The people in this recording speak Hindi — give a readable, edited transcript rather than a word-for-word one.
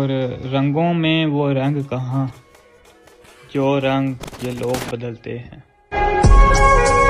और रंगों में वो रंग कहाँ जो रंग ये लोग बदलते हैं।